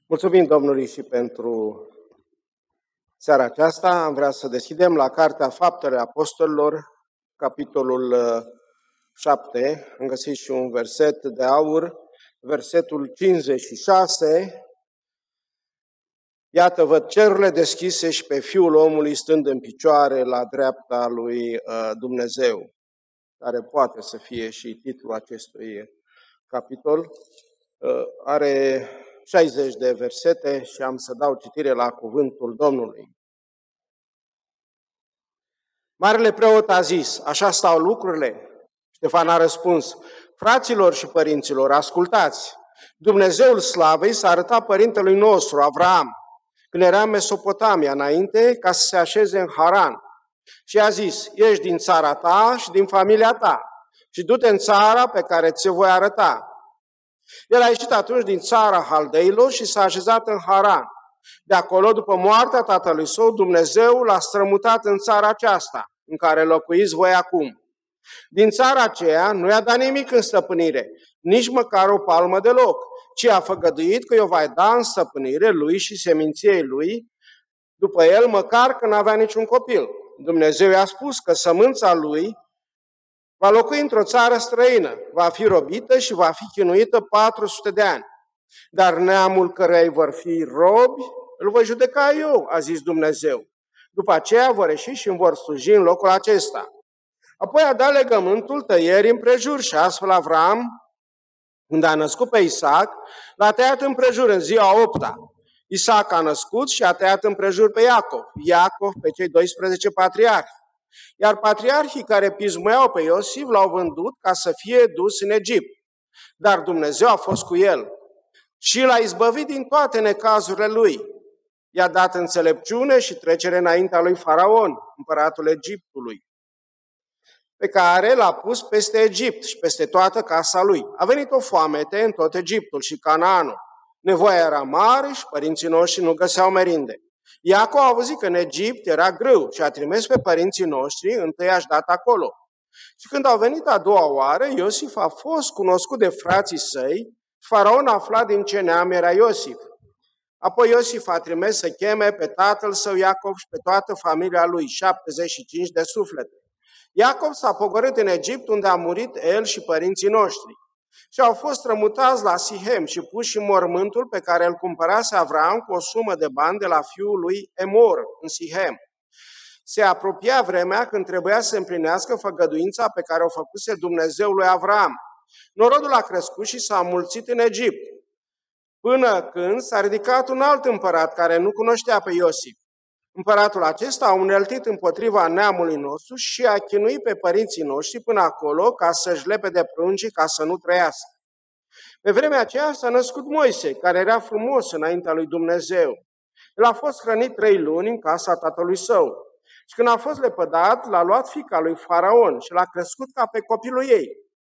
Mulțumim Domnului și pentru seara aceasta. Am vrea să deschidem la Cartea Faptele Apostolilor, capitolul 7. Am găsit și un verset de aur, versetul 56. Iată, văd cerurile deschise și pe Fiul omului stând în picioare la dreapta lui Dumnezeu, care poate să fie și titlul acestui capitol. Are 60 de versete și am să dau citire la cuvântul Domnului. Marele preot a zis: așa stau lucrurile? Ștefan a răspuns: fraților și părinților, ascultați! Dumnezeul slavei s-a arătat părintelui nostru, Avraam, când era în Mesopotamia, înainte ca să se așeze în Haran. Și a zis: ieși din țara ta și din familia ta și du-te în țara pe care ți-o voi arăta. El a ieșit atunci din țara Haldeilor și s-a așezat în Haran. De acolo, după moartea tatălui său, Dumnezeu l-a strămutat în țara aceasta, în care locuiți voi acum. Din țara aceea nu i-a dat nimic în stăpânire, nici măcar o palmă de loc, ci a făgăduit că i-o va da în stăpânire lui și seminției lui, după el, măcar că n-avea niciun copil. Dumnezeu i-a spus că sămânța lui va locui într-o țară străină, va fi robită și va fi chinuită 400 de ani. Dar neamul căreia îi vor fi robi, îl voi judeca eu, a zis Dumnezeu. După aceea vor ieși și îmi vor sluji în locul acesta. Apoi a dat legământul tăierii împrejur și astfel Avram, când a născut pe Isaac, l-a tăiat împrejur în ziua 8-a. Isaac a născut și a tăiat împrejur pe Iacov, Iacov pe cei 12 patriarhi. Iar patriarhii care pismuiau pe Iosif l-au vândut ca să fie dus în Egipt. Dar Dumnezeu a fost cu el și l-a izbăvit din toate necazurile lui. I-a dat înțelepciune și trecere înaintea lui Faraon, împăratul Egiptului, pe care l-a pus peste Egipt și peste toată casa lui. A venit o foamete în tot Egiptul și Canaanul. Nevoia era mare și părinții noștri nu găseau merinde. Iacov a auzit că în Egipt era grâu și a trimis pe părinții noștri, întâi a-și dat acolo. Și când au venit a doua oară, Iosif a fost cunoscut de frații săi, Faraon a aflat din ce neam era Iosif. Apoi Iosif a trimis să cheme pe tatăl său Iacov și pe toată familia lui, 75 de suflete. Iacov s-a pogorât în Egipt, unde a murit el și părinții noștri. Și au fost strămutați la Sihem și puși în mormântul pe care îl cumpărase Avram cu o sumă de bani de la fiul lui Emor, în Sihem. Se apropia vremea când trebuia să împlinească făgăduința pe care o făcuse Dumnezeu lui Avram. Norodul a crescut și s-a mulțit în Egipt, până când s-a ridicat un alt împărat care nu cunoștea pe Iosif. Împăratul acesta a uneltit împotriva neamului nostru și a chinuit pe părinții noștri până acolo ca să-și lepe de pruncii ca să nu trăiască. Pe vremea aceea s-a născut Moise, care era frumos înaintea lui Dumnezeu. El a fost hrănit 3 luni în casa tatălui său. Și când a fost lepădat, l-a luat fiica lui Faraon și l-a crescut ca pe copilul ei.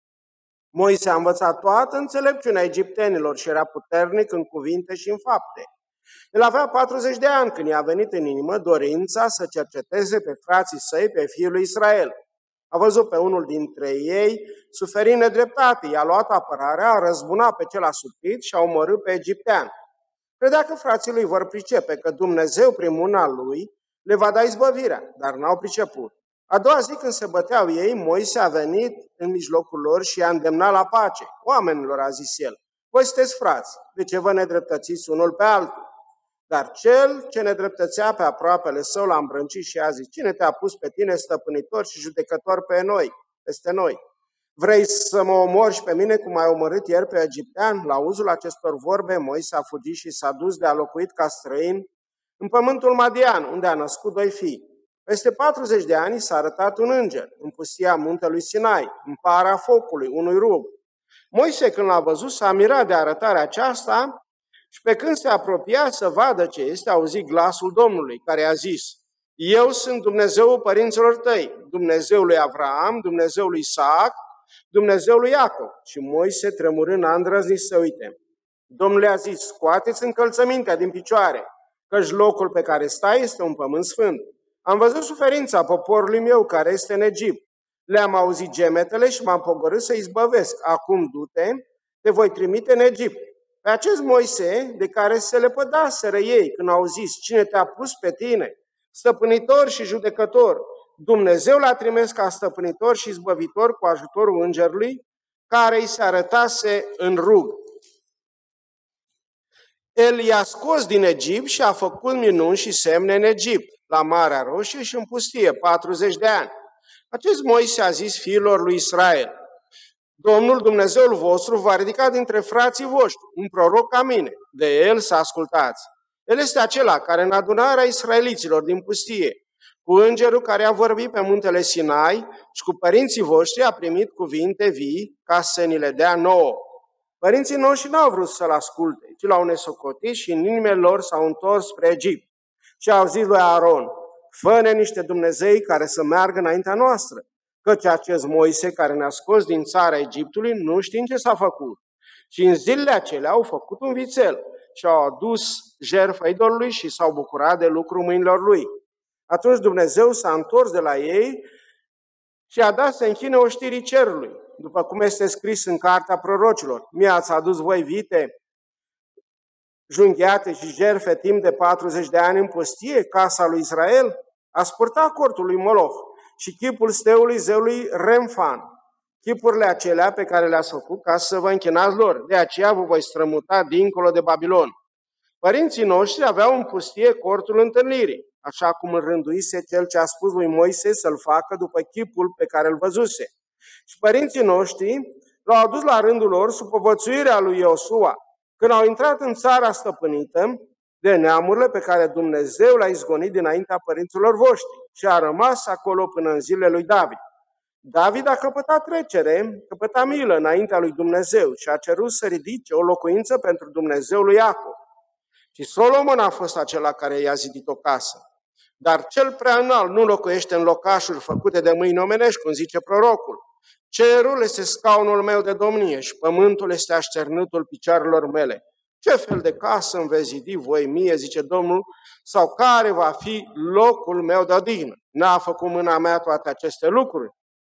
Moise a învățat toată înțelepciunea egiptenilor și era puternic în cuvinte și în fapte. El avea 40 de ani când i-a venit în inimă dorința să cerceteze pe frații săi, pe fiul lui Israel. A văzut pe unul dintre ei suferind nedreptate, i-a luat apărarea, a răzbunat pe cel asutit și a omorât pe egiptean. Credea că frații lui vor pricepe că Dumnezeu, prin mâna lui, le va da izbăvirea, dar n-au priceput. A doua zi, când se băteau ei, Moise a venit în mijlocul lor și i-a îndemnat la pace. Oamenilor, a zis el, voi sunteți frați, de ce vă nedreptățiți unul pe altul? Dar cel ce nedreptățea pe aproapele său l-a îmbrâncit și a zis: cine te-a pus pe tine stăpânitor și judecător peste noi? Vrei să mă omori și pe mine cum ai omorât ieri pe egiptean? La auzul acestor vorbe, Moise a fugit și s-a dus de a locuit ca străin în pământul Madian, unde a născut 2 fii. Peste 40 de ani s-a arătat un înger în pustia muntelui Sinai, în para focului, unui rug. Moise, când l-a văzut, s-a mirat de arătarea aceasta și pe când se apropia să vadă ce este, a auzit glasul Domnului, care a zis: eu sunt Dumnezeul părinților tăi, Dumnezeul lui Avram, Dumnezeul lui Isaac, Dumnezeul lui Iacov. Și Moise, tremurând, a îndrăznit să uite. Domnul a zis: scoateți încălțămintea din picioare, căci locul pe care stai este un pământ sfânt. Am văzut suferința poporului meu care este în Egipt. Le-am auzit gemetele și m-am pogorât să izbăvesc. Acum du-te, te voi trimite în Egipt. Pe acest Moise, de care se lepădaseră ei când au zis, cine te-a pus pe tine, stăpânitor și judecător, Dumnezeu l-a trimis ca stăpânitor și izbăvitor cu ajutorul îngerului, care îi se arătase în rug. El i-a scos din Egipt și a făcut minuni și semne în Egipt, la Marea Roșie și în pustie, 40 de ani. Acest Moise a zis fiilor lui Israel, Domnul Dumnezeul vostru va ridica dintre frații voștri un proroc ca mine, de el să ascultați. El este acela care în adunarea israeliților din pustie, cu îngerul care a vorbit pe muntele Sinai și cu părinții voștri a primit cuvinte vii ca să ni le dea nouă. Părinții noștri n-au vrut să-l asculte, ci l-au nesocotit și în inimile lor s-au întors spre Egipt. Și au zis lui Aaron, fă-ne niște Dumnezei care să meargă înaintea noastră, căci acest Moise care ne-a scos din țara Egiptului nu știm ce s-a făcut. Și în zilele acelea au făcut un vițel și au adus jertfă idolului și s-au bucurat de lucrul mâinilor lui. Atunci Dumnezeu s-a întors de la ei și a dat să închine oștirii cerului, după cum este scris în cartea prorocilor. Mi-ați adus voi vite, junghiate și jertfe timp de 40 de ani în pustie, casa lui Israel? Ați purtat cortul lui Moloch și chipul steului zeului Remfan, chipurile acelea pe care le-ați făcut ca să vă închinați lor. De aceea vă voi strămuta dincolo de Babilon. Părinții noștri aveau în pustie cortul întâlnirii, așa cum îl rânduise cel ce a spus lui Moise să-l facă după chipul pe care îl văzuse. Și părinții noștri l-au adus la rândul lor sub povățuirea lui Iosua, când au intrat în țara stăpânită de neamurile pe care Dumnezeu l-a izgonit dinaintea părinților voștri și a rămas acolo până în zilele lui David. David a căpătat trecere, căpăta milă înaintea lui Dumnezeu și a cerut să ridice o locuință pentru Dumnezeul lui Iacov. Și Solomon a fost acela care i-a zidit o casă. Dar cel prea înalt nu locuiește în locașuri făcute de mâini omenești, cum zice prorocul. Cerul este scaunul meu de domnie și pământul este așternutul picioarelor mele. Ce fel de casă îmi veți zidi voi mie, zice Domnul, sau care va fi locul meu de odihnă? N-a făcut mâna mea toate aceste lucruri?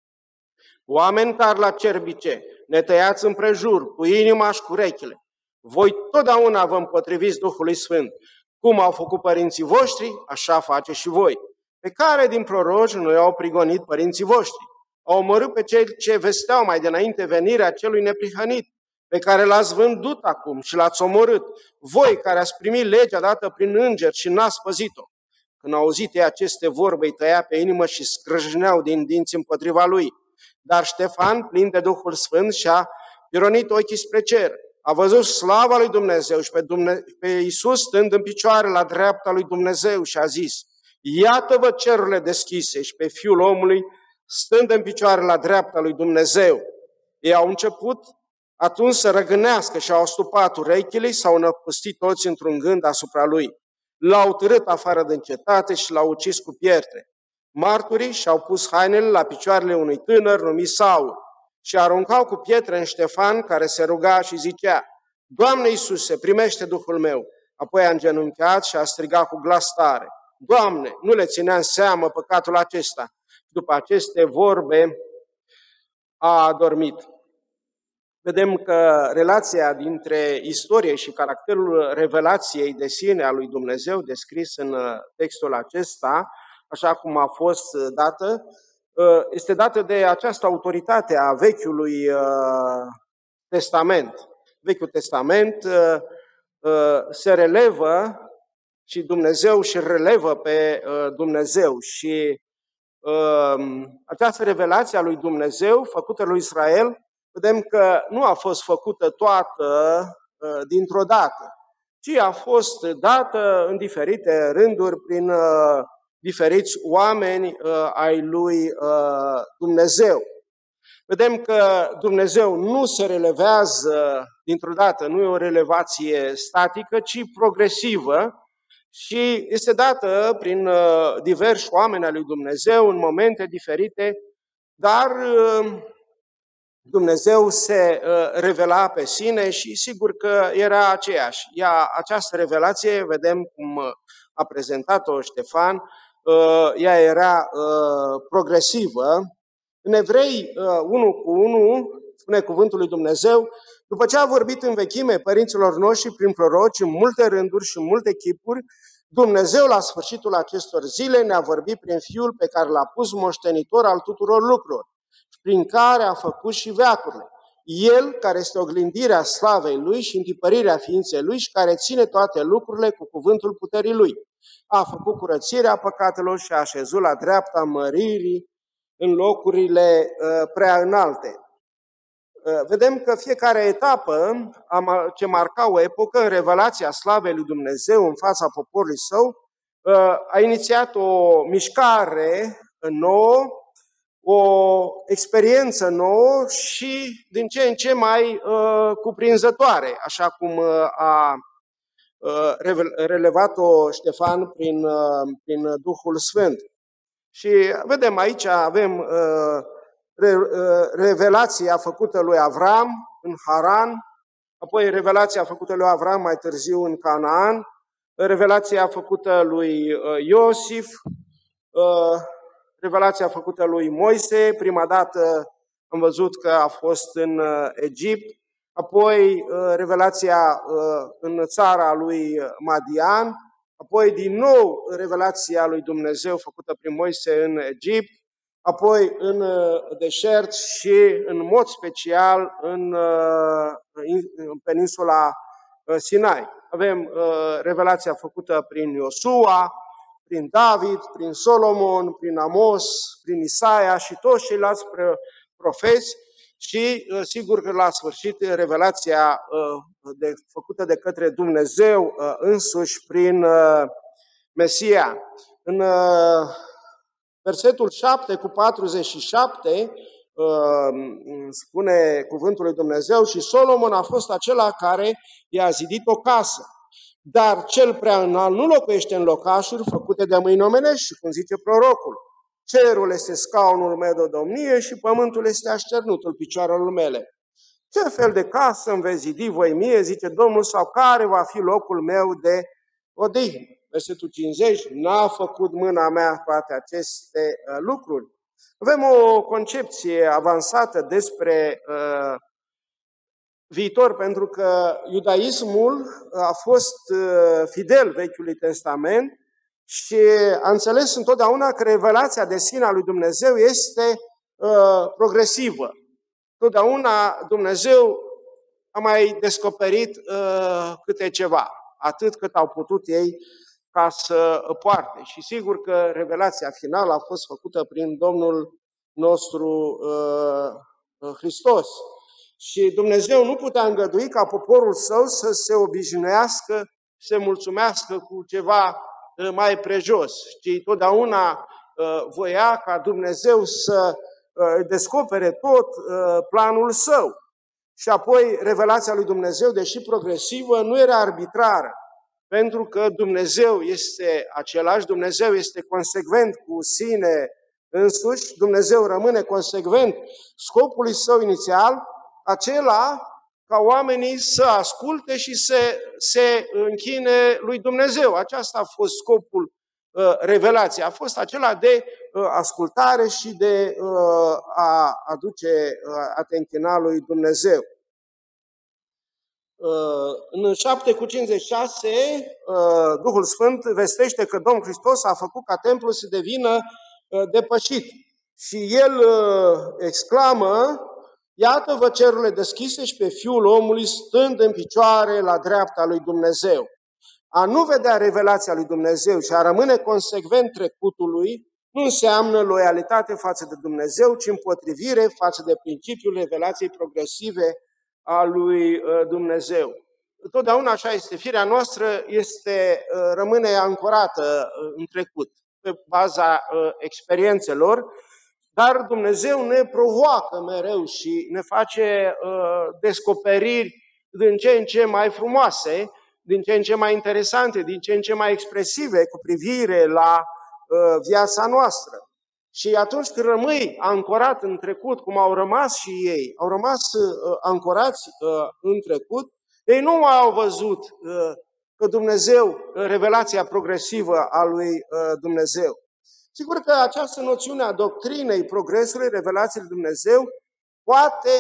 Oameni tari la cerbice, ne tăiați împrejur, cu inima și cu urechile. Voi totdeauna vă împotriviți Duhului Sfânt. Cum au făcut părinții voștri, așa face și voi. Pe care din proroci nu i-au prigonit părinții voștri? Au omorât pe cei ce vesteau mai dinainte venirea celui neprihănit, pe care l-ați vândut acum și l-ați omorât. Voi care ați primit legea dată prin înger și n-ați păzit-o. Când au auzit ei aceste vorbe, îi tăia pe inimă și scrâșneau din dinți împotriva lui. Dar Ștefan, plin de Duhul Sfânt, și-a pironit ochii spre cer. A văzut slava lui Dumnezeu și pe Iisus stând în picioare la dreapta lui Dumnezeu și a zis, iată-vă cerurile deschise și pe Fiul omului stând în picioare la dreapta lui Dumnezeu. Ei au început atunci să răgânească și au stupat urechile, s-au năpustit toți într-un gând asupra lui. L-au târât afară din cetate și l-au ucis cu pietre. Marturii și-au pus hainele la picioarele unui tânăr numit Saul și aruncau cu pietre în Ștefan, care se ruga și zicea, Doamne Iisuse, primește Duhul meu. Apoi a îngenunchiat și a strigat cu glas tare, Doamne, nu le ținea în seamă păcatul acesta. După aceste vorbe a adormit. Vedem că relația dintre istorie și caracterul revelației de sine a lui Dumnezeu descris în textul acesta, așa cum a fost dată, este dată de această autoritate a Vechiului Testament. Vechiul Testament se relevă și Dumnezeu și relevă pe Dumnezeu și această revelație a lui Dumnezeu făcută lui Israel, vedem că nu a fost făcută toată dintr-o dată, ci a fost dată în diferite rânduri prin diferiți oameni ai lui Dumnezeu. Vedem că Dumnezeu nu se relevează dintr-o dată, nu e o relevație statică, ci progresivă și este dată prin diversi oameni ai lui Dumnezeu în momente diferite, dar Dumnezeu se revela pe sine și sigur că era aceeași. Această revelație, vedem cum a prezentat-o Ștefan, ea era progresivă. În Evrei 1:1 spune cuvântul lui Dumnezeu, După ce a vorbit în vechime părinților noștri prin proroci în multe rânduri și în multe chipuri, Dumnezeu la sfârșitul acestor zile ne-a vorbit prin Fiul pe care l-a pus moștenitor al tuturor lucrurilor, prin care a făcut și veacurile. El, care este oglindirea slavei Lui și întipărirea ființei Lui și care ține toate lucrurile cu cuvântul puterii Lui. A făcut curățirea păcatelor și a așezut la dreapta măririi în locurile prea înalte. Vedem că fiecare etapă ce marca o epocă în revelația slavei lui Dumnezeu în fața poporului său a inițiat o mișcare nouă, o experiență nouă și din ce în ce mai cuprinzătoare, așa cum a relevat-o Ștefan prin Duhul Sfânt. Și vedem aici, avem revelația făcută lui Avram în Haran, apoi revelația făcută lui Avram mai târziu în Canaan, revelația făcută lui Iosif, revelația făcută lui Moise, prima dată am văzut că a fost în Egipt, apoi revelația în țara lui Madian, apoi din nou revelația lui Dumnezeu făcută prin Moise în Egipt, apoi în deșert și în mod special în peninsula Sinai. Avem revelația făcută prin Iosua, prin David, prin Solomon, prin Amos, prin Isaia și toți ceilalți profeți și sigur că la sfârșit revelația făcută de către Dumnezeu însuși prin Mesia. În versetul 7:47 spune cuvântul lui Dumnezeu: și Solomon a fost acela care i-a zidit o casă. Dar cel prea înalt nu locuiește în locașuri făcute de mâini omenești, și cum zice prorocul: cerul este scaunul meu de domnie și pământul este așternutul picioarelor mele. Ce fel de casă îmi veți zidi voi mie, zice Domnul, sau care va fi locul meu de odihnă? Versetul 50, n-a făcut mâna mea toate aceste lucruri. Avem o concepție avansată despre viitor, pentru că iudaismul a fost fidel Vechiului Testament și a înțeles întotdeauna că revelația de sine a lui Dumnezeu este progresivă. Totdeauna Dumnezeu a mai descoperit câte ceva, atât cât au putut ei ca să poarte. Și sigur că revelația finală a fost făcută prin Domnul nostru Hristos. Și Dumnezeu nu putea îngădui ca poporul său să se obișnuiască, să se mulțumească cu ceva mai prejos, ci totdeauna voia ca Dumnezeu să descopere tot planul său. Și apoi revelația lui Dumnezeu, deși progresivă, nu era arbitrară, pentru că Dumnezeu este același, Dumnezeu este consecvent cu sine însuși, Dumnezeu rămâne consecvent scopului său inițial, acela ca oamenii să asculte și să se închine lui Dumnezeu. Aceasta a fost scopul revelației, a fost acela de ascultare și de a te închina lui Dumnezeu. În 7:56, Duhul Sfânt vestește că Domnul Hristos a făcut ca templul să devină depășit. Și El exclamă: iată-vă cerurile deschise și pe Fiul omului stând în picioare la dreapta lui Dumnezeu. A nu vedea revelația lui Dumnezeu și a rămâne consecvent trecutului nu înseamnă loialitate față de Dumnezeu, ci împotrivire față de principiul revelației progresive a lui Dumnezeu. Totdeauna așa este, firea noastră rămâne ancorată în trecut, pe baza experiențelor, dar Dumnezeu ne provoacă mereu și ne face descoperiri din ce în ce mai frumoase, din ce în ce mai interesante, din ce în ce mai expresive cu privire la viața noastră. Și atunci când rămâi ancorat în trecut, cum au rămas și ei, au rămas ancorați în trecut, ei nu au văzut că Dumnezeu, revelația progresivă a lui Dumnezeu. Sigur că această noțiune a doctrinei progresului, revelației lui Dumnezeu, poate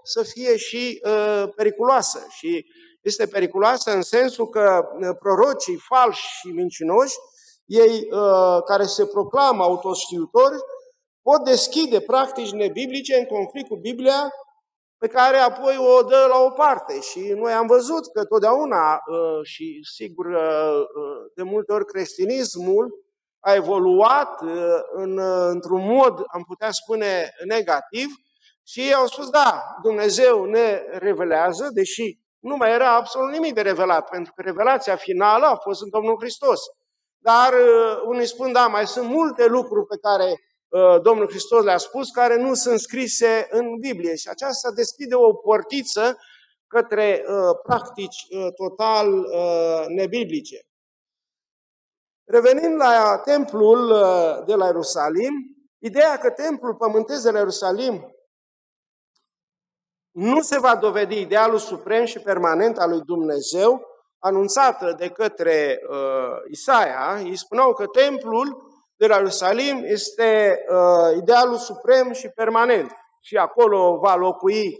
să fie și periculoasă. Și este periculoasă în sensul că prorocii falși și mincinoși, ei care se proclamă autoștiutori, pot deschide practici nebiblice în conflict cu Biblia, pe care apoi o dă la o parte. Și noi am văzut că totdeauna și sigur de multe ori creștinismul a evoluat într-un mod, am putea spune, negativ și ei au spus, da, Dumnezeu ne revelează, deși nu mai era absolut nimic de revelat, pentru că revelația finală a fost în Domnul Hristos. Dar unii spun, da, mai sunt multe lucruri pe care Domnul Hristos le-a spus, care nu sunt scrise în Biblie. Și aceasta deschide o portiță către practici total nebiblice. Revenind la templul de la Ierusalim, ideea că templul pământesc de la Ierusalim nu se va dovedi idealul suprem și permanent al lui Dumnezeu, anunțată de către Isaia, îi spuneau că templul de la Ierusalim este idealul suprem și permanent. Și acolo va locui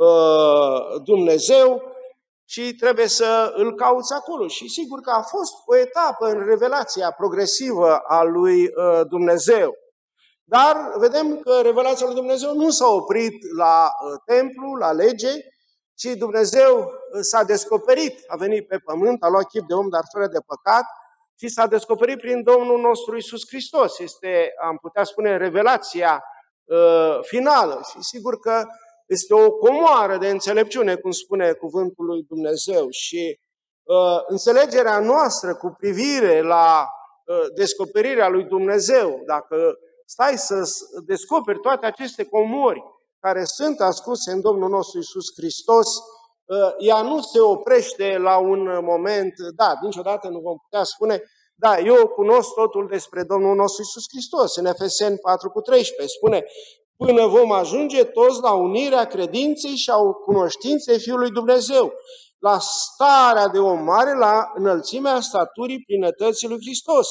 Dumnezeu și trebuie să îl cauți acolo. Și sigur că a fost o etapă în revelația progresivă a lui Dumnezeu. Dar vedem că revelația lui Dumnezeu nu s-a oprit la templu, la lege, ci Dumnezeu s-a descoperit, a venit pe pământ, a luat chip de om, dar fără de păcat, și s-a descoperit prin Domnul nostru Iisus Hristos. Este, am putea spune, revelația finală. Și sigur că este o comoară de înțelepciune, cum spune cuvântul lui Dumnezeu. Și înțelegerea noastră cu privire la descoperirea lui Dumnezeu, dacă stai să descoperi toate aceste comori care sunt ascunse în Domnul nostru Iisus Hristos, ea nu se oprește la un moment dat. Niciodată nu vom putea spune, da, eu cunosc totul despre Domnul nostru Iisus Hristos. În Efeseni 4:13 spune, până vom ajunge toți la unirea credinței și a cunoștinței Fiului Dumnezeu, la starea de om mare, la înălțimea staturii plinătății lui Hristos.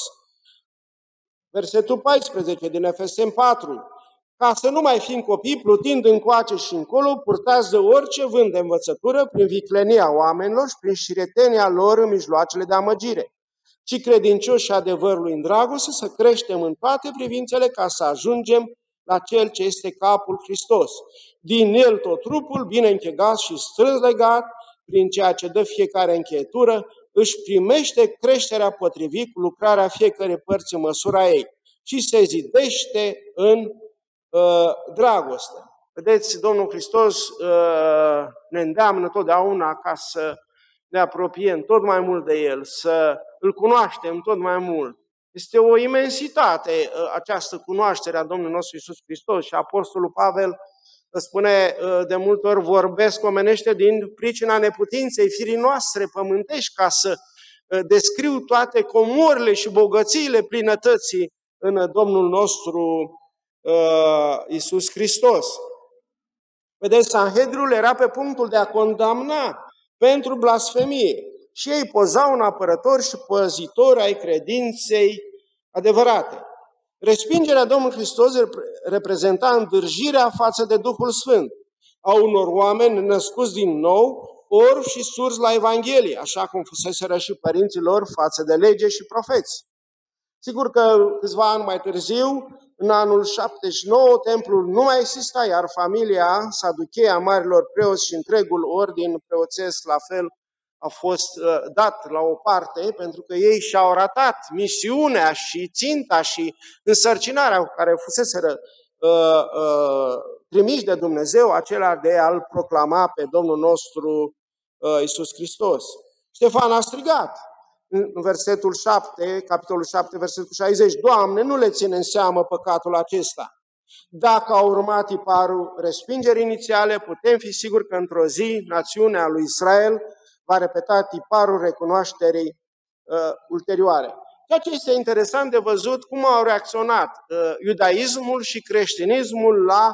Versetul 14 din Efeseni 4. Ca să nu mai fim copii, plutind încoace și încolo, purtați de orice vânt de învățătură prin viclenia oamenilor și prin șiretenia lor în mijloacele de amăgire, ci credincioși adevărului în dragoste, să creștem în toate privințele ca să ajungem la Cel ce este capul Hristos. Din El tot trupul, bine închegat și strâns legat, prin ceea ce dă fiecare încheietură, își primește creșterea potrivit cu lucrarea fiecărei părți în măsura ei și se zidește în dragoste. Vedeți, Domnul Hristos ne îndeamnă totdeauna ca să ne apropiem tot mai mult de El, să îl cunoaștem tot mai mult. Este o imensitate această cunoaștere a Domnului nostru Iisus Hristos și Apostolul Pavel spune de multe ori, vorbesc omenește din pricina neputinței firii noastre pământești, ca să descriu toate comorile și bogățiile plinătății în Domnul nostru Iisus Hristos. Vedeți, Sanhedriul era pe punctul de a condamna pentru blasfemie și ei pozau un apărător și păzitor ai credinței adevărate. Respingerea Domnului Hristos reprezenta îndârjirea față de Duhul Sfânt a unor oameni născuți din nou, orbi și surzi la Evanghelie, așa cum fuseseră și părinții lor față de lege și profeți. Sigur că câțiva ani mai târziu, în anul 79, templul nu mai exista, iar familia Saduchei a marilor preoți și întregul ordin preoțesc la fel a fost dat la o parte, pentru că ei și-au ratat misiunea și ținta și însărcinarea cu care fuseseră trimiși de Dumnezeu, acela de a-L proclama pe Domnul nostru Iisus Hristos. Ștefan a strigat în versetul 7, capitolul 7, versetul 60, Doamne, nu le ține în seamă păcatul acesta. Dacă a urmat tiparul respingerii inițiale, putem fi siguri că într-o zi națiunea lui Israel va repeta tiparul recunoașterii ulterioare. Ceea ce este interesant de văzut, cum au reacționat iudaismul și creștinismul la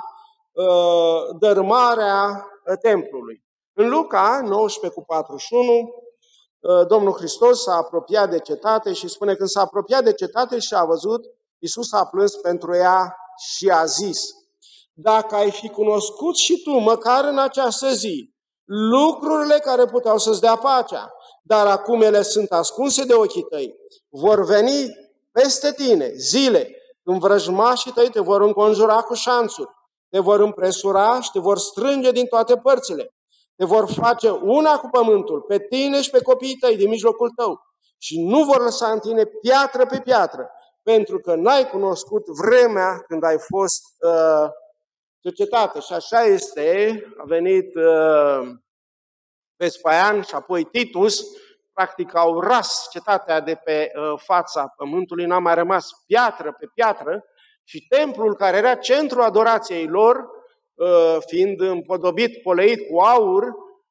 dărâmarea templului. În Luca 19:41, Domnul Hristos s-a apropiat de cetate și spune, când s-a apropiat de cetate și a văzut, Iisus a plâns pentru ea și a zis, dacă ai fi cunoscut și tu, măcar în această zi, lucrurile care puteau să-ți dea pacea, dar acum ele sunt ascunse de ochii tăi, vor veni peste tine zile când vrăjmașii tăi te vor înconjura cu șanțuri, te vor împresura și te vor strânge din toate părțile, te vor face una cu pământul, pe tine și pe copiii tăi din mijlocul tău și nu vor lăsa în tine piatră pe piatră, pentru că n-ai cunoscut vremea când ai fost cercetată. Și așa este, a venit Vespasian și apoi Titus, practic au ras cetatea de pe fața pământului, n-a mai rămas piatră pe piatră și templul care era centrul adorației lor, fiind împodobit, poleit cu aur,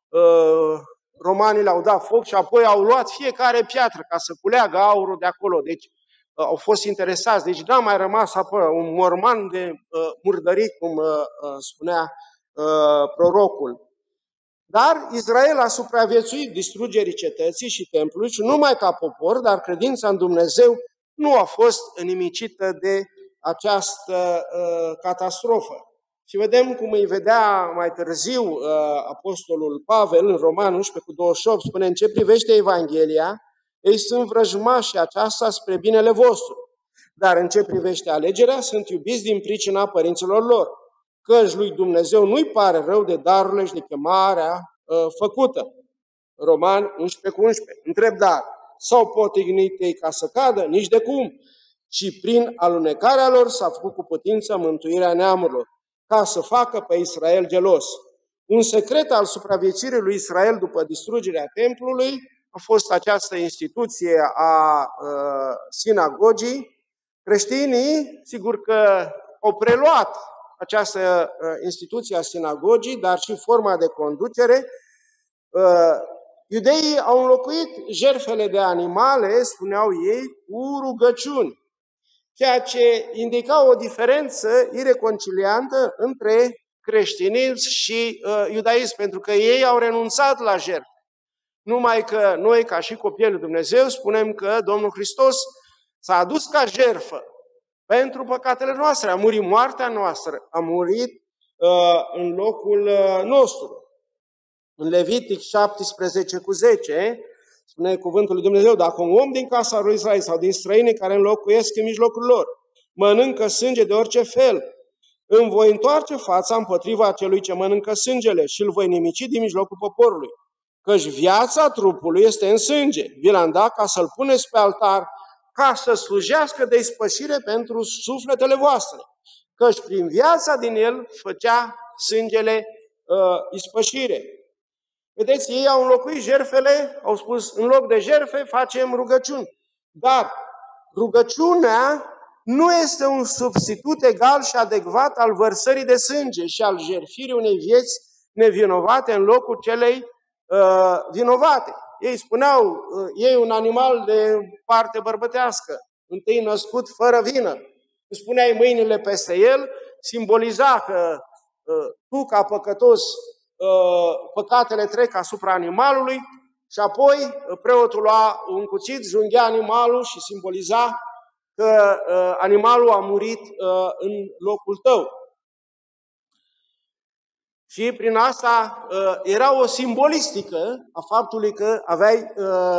romanii le-au dat foc și apoi au luat fiecare piatră ca să culeagă aurul de acolo. Deci au fost interesați. Deci n-a mai rămas apoi un morman de murdărit, cum spunea prorocul. Dar Israel a supraviețuit distrugerii cetății și templului și numai ca popor, dar credința în Dumnezeu nu a fost inimicită de această catastrofă. Și vedem cum îi vedea mai târziu apostolul Pavel în Roman 11:28, spune: în ce privește Evanghelia, ei sunt vrăjmași aceasta spre binele vostru, dar în ce privește alegerea, sunt iubiți din pricina părinților lor, căci lui Dumnezeu nu-i pare rău de darurile și de chemarea făcută. Roman 11:11. Întreb, dar s-au potignit ei ca să cadă? Nici de cum, ci prin alunecarea lor s-a făcut cu putință mântuirea neamurilor, ca să facă pe Israel gelos. Un secret al supraviețuirii lui Israel după distrugerea templului a fost această instituție a sinagogii. Creștinii, sigur că au preluat această instituție a sinagogii, dar și forma de conducere. Iudeii au înlocuit jertfele de animale, spuneau ei, cu rugăciuni, ceea ce indica o diferență ireconciliantă între creștinism și iudaism, pentru că ei au renunțat la jertfe. Numai că noi, ca și copiii lui Dumnezeu, spunem că Domnul Hristos s-a adus ca jertfă pentru păcatele noastre, a murit moartea noastră, a murit în locul nostru. În Levitic 17:10 spune cuvântul lui Dumnezeu: dacă un om din casa lui Israel sau din străinii care înlocuiesc în mijlocul lor mănâncă sânge de orice fel, îmi voi întoarce fața împotriva celui ce mănâncă sângele și îl voi nimici din mijlocul poporului. Căci viața trupului este în sânge. Vi l-am dat ca să-l puneți pe altar, ca să slujească de ispășire pentru sufletele voastre. Căci prin viața din el făcea sângele ispășire. Vedeți, ei au înlocuit jertfele, au spus, în loc de jertfe facem rugăciuni. Dar rugăciunea nu este un substitut egal și adecvat al vărsării de sânge și al jertfirii unei vieți nevinovate în locul celei vinovate. Ei spuneau, ei un animal de parte bărbătească, întâi născut fără vină. Îți puneai mâinile peste el, simboliza că tu, ca păcătos, păcatele trec asupra animalului și apoi preotul lua un cuțit, junghea animalul și simboliza că animalul a murit în locul tău. Și prin asta era o simbolistică a faptului că aveai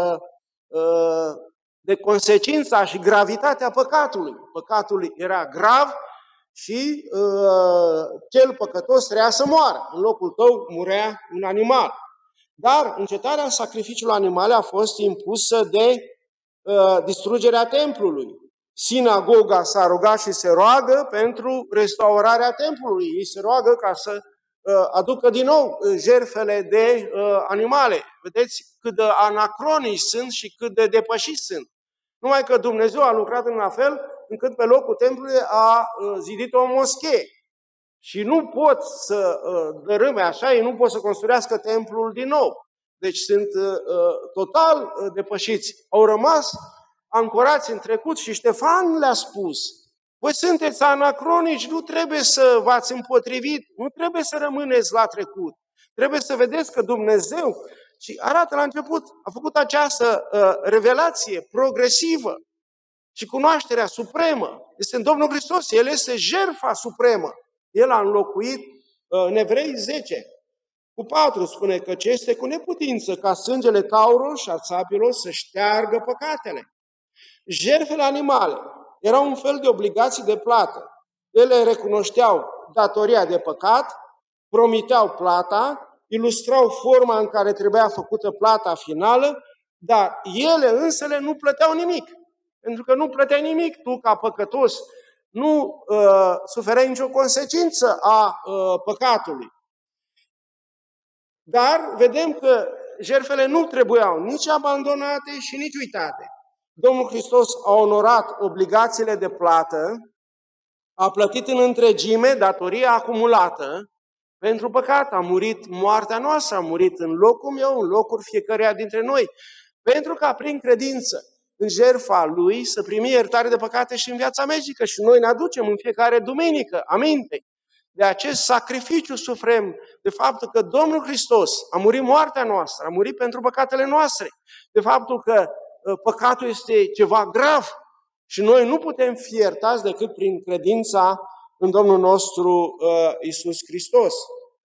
de consecința și gravitatea păcatului. Păcatul era grav și cel păcătos trebuia să moară. În locul tău murea un animal. Dar încetarea sacrificiului animale a fost impusă de distrugerea templului. Sinagoga s-a rugat și se roagă pentru restaurarea templului. Ei se roagă ca să aducă din nou jertfele de animale. Vedeți cât de anacronici sunt și cât de depășiți sunt. Numai că Dumnezeu a lucrat în fel încât pe locul templului a zidit o moschee. Și nu pot să dărâme așa, ei nu pot să construiască templul din nou. Deci sunt total depășiți. Au rămas ancorați în trecut și Ștefan le-a spus: voi sunteți anacronici, nu trebuie să v-ați împotrivit, nu trebuie să rămâneți la trecut. Trebuie să vedeți că Dumnezeu, și arată la început, a făcut această revelație progresivă și cunoașterea supremă. Este în Domnul Hristos, El este jertfa supremă. El a înlocuit în Evrei 10. Cu 4 spune că ce este cu neputință ca sângele taurilor și a țapilor să șteargă păcatele. Jertfele animale erau un fel de obligații de plată. Ele recunoșteau datoria de păcat, promiteau plata, ilustrau forma în care trebuia făcută plata finală, dar ele însele nu plăteau nimic. Pentru că nu plăteai nimic, tu ca păcătos nu suferai nicio consecință a păcatului. Dar vedem că jertfele nu trebuiau nici abandonate și nici uitate. Domnul Hristos a onorat obligațiile de plată, a plătit în întregime datoria acumulată pentru păcat, a murit moartea noastră, a murit în locul meu, în locul fiecăruia dintre noi, pentru ca prin credință în jertfa Lui să primim iertare de păcate și în viața veșnică. Și noi ne aducem în fiecare duminică aminte de acest sacrificiu suprem, de faptul că Domnul Hristos a murit moartea noastră, a murit pentru păcatele noastre, de faptul că păcatul este ceva grav și noi nu putem fi iertați decât prin credința în Domnul nostru Iisus Hristos.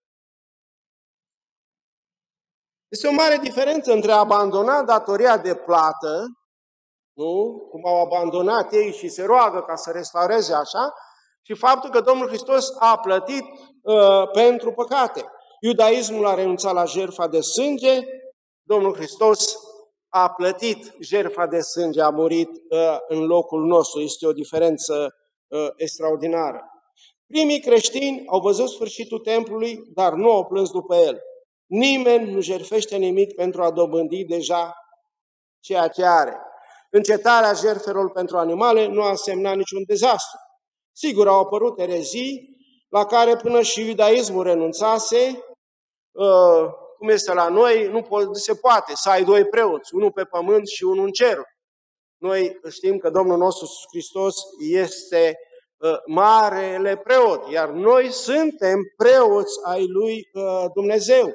Este o mare diferență între a abandona datoria de plată, nu? Cum au abandonat ei și se roagă ca să restaureze așa, și faptul că Domnul Hristos a plătit pentru păcate. Iudaismul a renunțat la jertfa de sânge, Domnul Hristos a plătit jertfa de sânge, a murit în locul nostru. Este o diferență extraordinară. Primii creștini au văzut sfârșitul templului, dar nu au plâns după el. Nimeni nu jertfește nimic pentru a dobândi deja ceea ce are. Încetarea jertfelor pentru animale nu a însemnat niciun dezastru. Sigur, au apărut erezii la care până și iudaismul renunțase, cum este la noi, nu se poate să ai doi preoți, unul pe pământ și unul în cer. Noi știm că Domnul nostru Iisus Hristos este marele preot, iar noi suntem preoți ai lui Dumnezeu.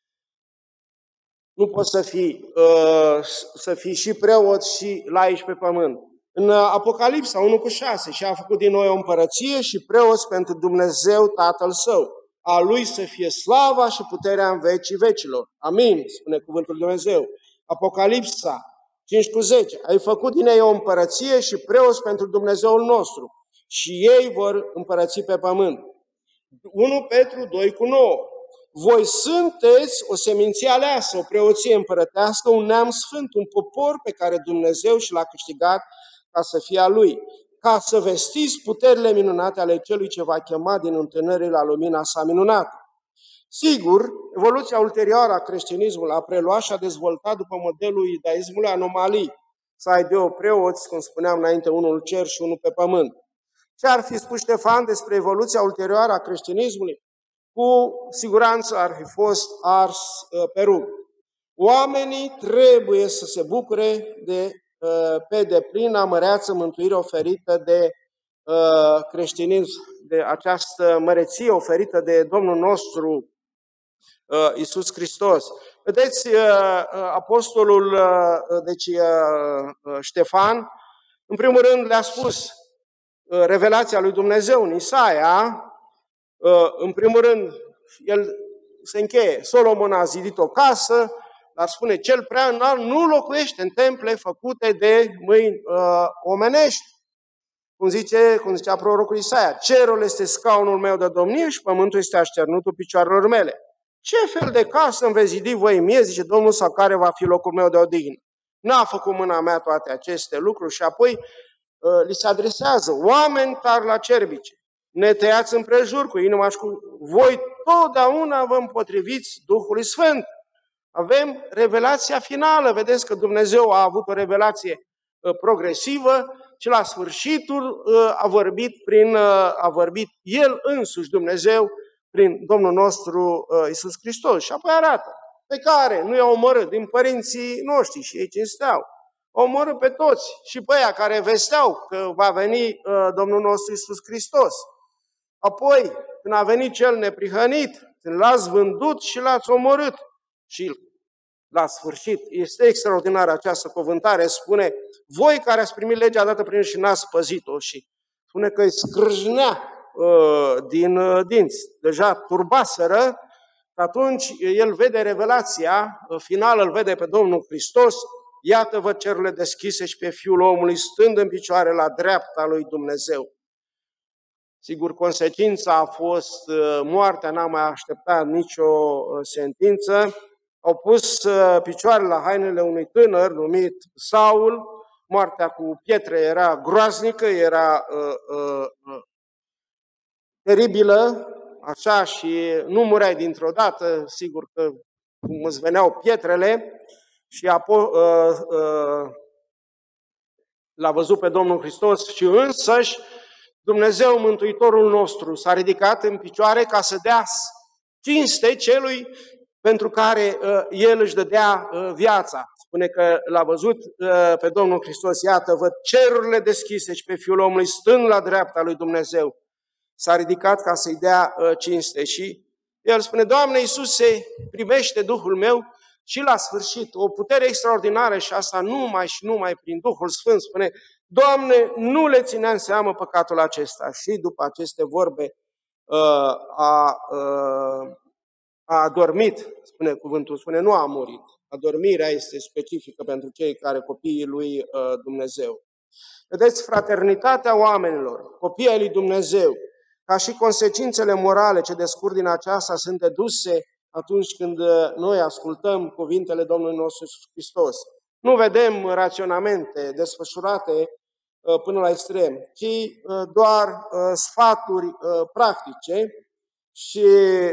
Nu poți să fii și preot și laici pe pământ. În Apocalipsa 1:6, și a făcut din noi o împărăție și preoți pentru Dumnezeu Tatăl Său. A Lui să fie slava și puterea în vecii vecilor. Amin, spune cuvântul lui Dumnezeu. Apocalipsa 5:10. Ai făcut din ei o împărăție și preoți pentru Dumnezeul nostru și ei vor împărăți pe pământ. 1 Petru 2:9. Voi sunteți o seminție aleasă, o preoție împărătească, un neam sfânt, un popor pe care Dumnezeu și l-a câștigat ca să fie a Lui, ca să vestiți puterile minunate ale Celui ce va chema din întâlnire la lumina sa minunată. Sigur, evoluția ulterioară a creștinismului a preluat și a dezvoltat după modelul iudaismului anomalii. Să ai două preoți, cum spuneam înainte, unul în cer și unul pe pământ. Ce ar fi spus Ștefan despre evoluția ulterioară a creștinismului? Cu siguranță ar fi fost ars pe rug. Oamenii trebuie să se bucure pe deplin măreață mântuire oferită de creștinism, de această măreție oferită de Domnul nostru Iisus Hristos. Vedeți, apostolul Ștefan, în primul rând le-a spus revelația lui Dumnezeu în Isaia. În primul rând, el se încheie. Solomon a zidit o casă, dar spune, cel prea înalt nu locuiește în temple făcute de mâini omenești. Cum zicea prorocul Isaia, cerul este scaunul meu de domnie și pământul este așternutul picioarelor mele. Ce fel de casă îmi veți zidi voi mie, zice Domnul, sau care va fi locul meu de odihnă? N-a făcut mâna mea toate aceste lucruri și apoi li se adresează oameni tari la cerbice. Ne tăiați împrejur cu inima și cu voi totdeauna vă împotriviți Duhului Sfânt. Avem revelația finală. Vedeți că Dumnezeu a avut o revelație progresivă și la sfârșitul a vorbit El însuși, Dumnezeu, prin Domnul nostru Iisus Hristos. Și apoi arată pe care nu i-a omorât din părinții noștri și ei cinsteau. A omorât pe toți și pe aia care vesteau că va veni Domnul nostru Iisus Hristos. Apoi, când a venit cel neprihănit, l-ați vândut și l-ați omorât. Și la sfârșit, este extraordinară această cuvântare, spune, voi care ați primit legea dată prin și n-ați păzit-o, și spune că îi scrâșnea din dinți. Deja turbaseră. Atunci el vede revelația finală, îl vede pe Domnul Hristos, iată-vă cerurile deschise și pe Fiul omului stând în picioare la dreapta lui Dumnezeu. Sigur, consecința a fost moartea, n-a mai așteptat nicio sentință. Au pus picioarele la hainele unui tânăr numit Saul. Moartea cu pietre era groaznică, era teribilă, așa, și nu mureai dintr-o dată, sigur că cum îți veneau pietrele, și l-a văzut pe Domnul Hristos și însăși Dumnezeu Mântuitorul nostru s-a ridicat în picioare ca să dea cinste celui pentru care El își dădea viața. Spune că l-a văzut pe Domnul Hristos, iată, văd cerurile deschise și pe Fiul omului stând la dreapta lui Dumnezeu. S-a ridicat ca să-i dea cinste și El spune, Doamne Iisuse, primește Duhul meu și la sfârșit, o putere extraordinară și asta numai și numai prin Duhul Sfânt, spune, Doamne, nu le ținea în seamă păcatul acesta. Și după aceste vorbe a adormit, spune cuvântul, spune, nu a murit. Adormirea este specifică pentru cei care copiii lui Dumnezeu. Vedeți, fraternitatea oamenilor, copiii ai lui Dumnezeu, ca și consecințele morale ce descurg din aceasta sunt deduse atunci când noi ascultăm cuvintele Domnului nostru Iisus Hristos. Nu vedem raționamente desfășurate până la extrem, ci doar sfaturi practice și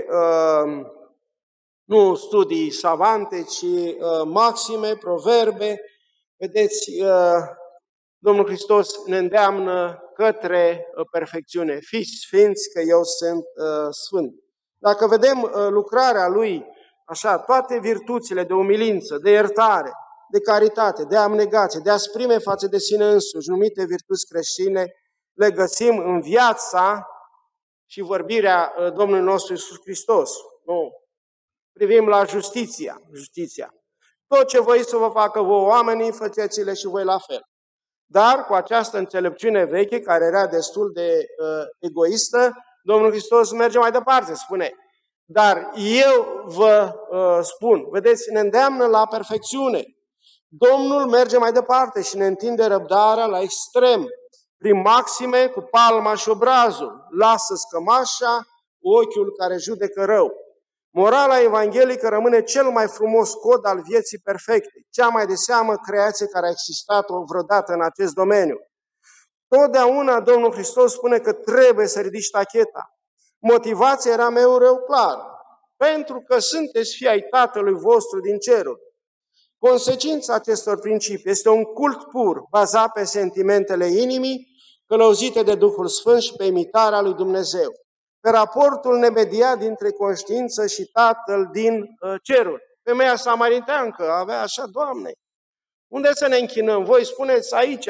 nu studii savante, ci maxime, proverbe. Vedeți, Domnul Hristos ne îndeamnă către perfecțiune. Fiți sfinți că eu sunt sfânt. Dacă vedem lucrarea Lui, așa, toate virtuțile de umilință, de iertare, de caritate, de abnegație, de asprime față de sine însuși, numite virtuți creștine, le găsim în viața și vorbirea Domnului nostru Iisus Hristos. Nu. Privim la justiția. Tot ce voi să vă facă voi oamenii, faceți-le și voi la fel. Dar cu această înțelepciune veche, care era destul de egoistă, Domnul Hristos merge mai departe, spune, dar eu vă spun, vedeți, ne îndeamnă la perfecțiune. Domnul merge mai departe și ne întinde răbdarea la extrem, prin maxime, cu palma și obrazul. Lasă scămașa, ochiul care judecă rău. Morala evanghelică rămâne cel mai frumos cod al vieții perfecte, cea mai de seamă creație care a existat vreodată în acest domeniu. Totdeauna Domnul Hristos spune că trebuie să ridici tacheta. Motivația era mereu clară, pentru că sunteți fii ai Tatălui vostru din ceruri. Consecința acestor principii este un cult pur, bazat pe sentimentele inimii, călăuzite de Duhul Sfânt și pe imitarea lui Dumnezeu, pe raportul nemediat dintre conștiință și Tatăl din ceruri. Femeia samariteancă avea așa, Doamne, unde să ne închinăm? Voi spuneți aici,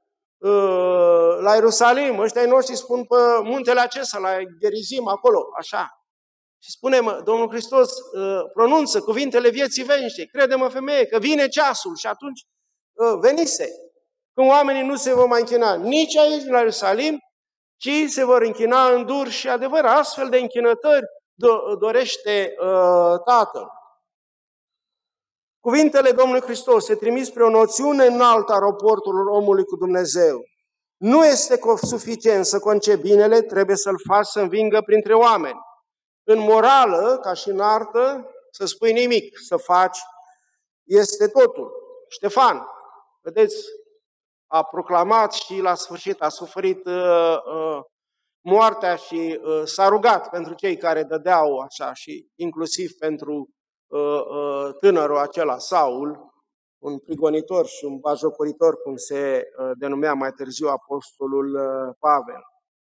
la Ierusalim, ăștia noștri spun pe muntele acesta, la Gerizim, acolo, așa. Și spune, Domnul Hristos pronunță cuvintele vieții veșnice, crede-mă femeie că vine ceasul și atunci venise. Când oamenii nu se vor mai închina nici aici la Ierusalim, ci se vor închina în dur și adevăr. Astfel de închinătări dorește Tatăl. Cuvintele Domnului Hristos se trimis spre o noțiune înaltă a raportului omului cu Dumnezeu. Nu este suficient să concepi binele, trebuie să-l faci să învingă printre oameni. În morală, ca și în artă, să spui nimic, să faci, este totul. Ștefan, vedeți, a proclamat și la sfârșit a suferit moartea și s-a rugat pentru cei care dădeau așa și inclusiv pentru tânărul acela, Saul, un prigonitor și un batjocoritor, cum se denumea mai târziu apostolul Pavel.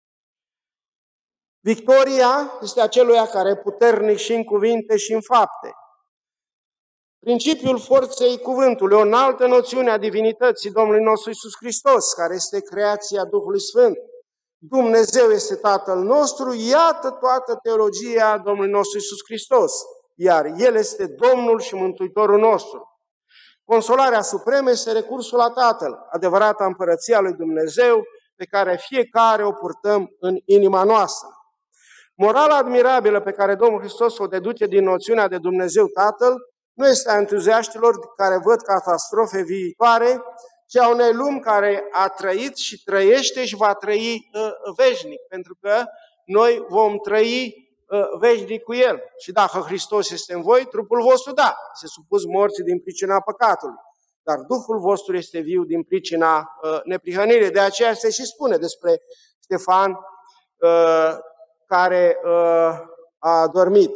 Victoria este aceluia care e puternic și în cuvinte și în fapte. Principiul forței cuvântului, o înaltă noțiune a divinității Domnului nostru Iisus Hristos, care este creația Duhului Sfânt. Dumnezeu este Tatăl nostru, iată toată teologia Domnului nostru Iisus Hristos, iar El este Domnul și Mântuitorul nostru. Consolarea supremă este recursul la Tatăl, adevărata împărăția lui Dumnezeu, pe care fiecare o purtăm în inima noastră. Morala admirabilă pe care Domnul Hristos o deduce din noțiunea de Dumnezeu Tatăl nu este a entuziaștilor care văd catastrofe viitoare, ci a unei lumi care a trăit și trăiește și va trăi veșnic, pentru că noi vom trăi veșnic cu El. Și dacă Hristos este în voi, trupul vostru, da, este supus morții din pricina păcatului, dar Duhul vostru este viu din pricina neprihănirii. De aceea se și spune despre Ștefan care a dormit.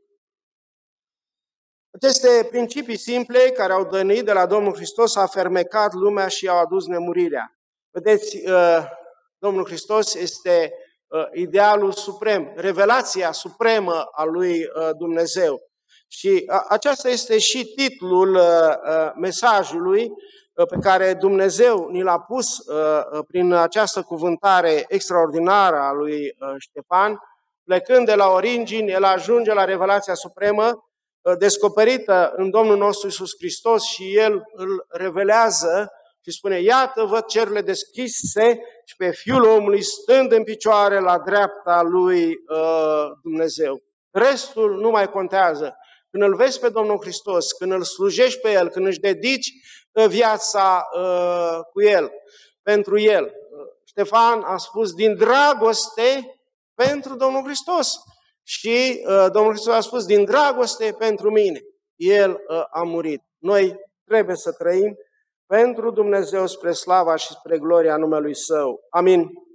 Aceste principii simple care au dănuit de la Domnul Hristos a fermecat lumea și au adus nemurirea. Vedeți, Domnul Hristos este idealul suprem, revelația supremă a lui Dumnezeu. Și aceasta este și titlul mesajului pe care Dumnezeu ni l-a pus prin această cuvântare extraordinară a lui Ștefan. Plecând de la origini, el ajunge la revelația supremă descoperită în Domnul nostru Iisus Hristos și El îl revelează și spune: iată, văd cerurile deschise și pe Fiul omului stând în picioare la dreapta lui Dumnezeu. Restul nu mai contează. Când îl vezi pe Domnul Hristos, când îl slujești pe El, când își dedici viața cu El, pentru El. Ștefan a spus din dragoste pentru Domnul Hristos. Și Domnul Hristos a spus, din dragoste pentru mine, El a murit. Noi trebuie să trăim pentru Dumnezeu spre slava și spre gloria numelui Său. Amin.